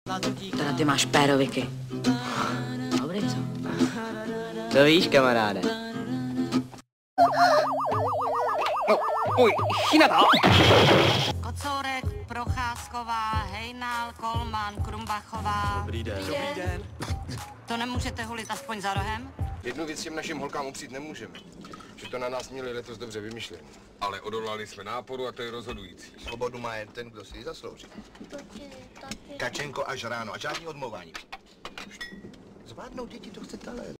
Teda ty máš péroviky. Dobrý, co? To víš, kamaráde. No, uj, chinata! Kocourek, Procházková, Hejnal, Kolman, Krumbachová. Dobrý den. Dobrý den. To nemůžete hulit aspoň za rohem? Jednu věc těm našim holkám upřít nemůžeme, že to na nás měli letos dobře vymyšleno. Ale odolali jsme náporu a to je rozhodující. Svobodu má jen ten, kdo si ji zaslouží. Kačenko až ráno a žádný odmlouvání. Zvládnou děti, to chce talent.